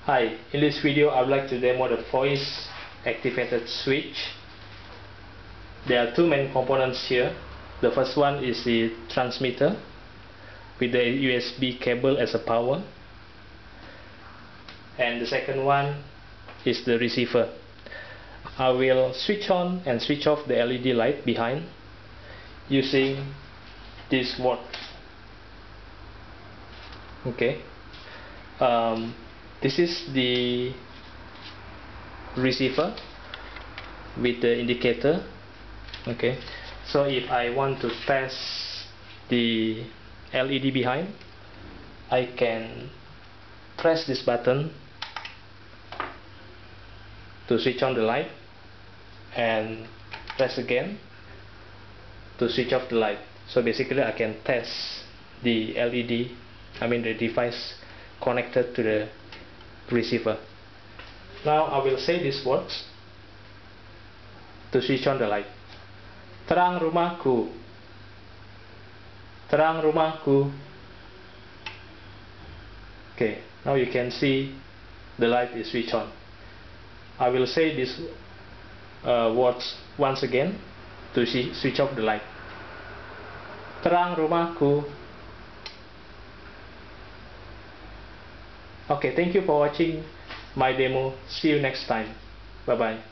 Hi, in this video I would like to demo the voice activated switch. There are two main components here. The first one is the transmitter with the USB cable as a power, and the second one is the receiver. I will switch on and switch off the LED light behind using this word. Okay. This is the receiver with the indicator. Okay, so if I want to test the LED behind, I can press this button to switch on the light and press again to switch off the light. So basically I can test the LED, the device connected to the receiver. Now I will say these words to switch on the light. Terang rumahku, terang rumahku. Okay, now you can see the light is switched on. I will say these words once again to switch off the light. Terang rumahku. Okay, thank you for watching my demo. See you next time. Bye bye.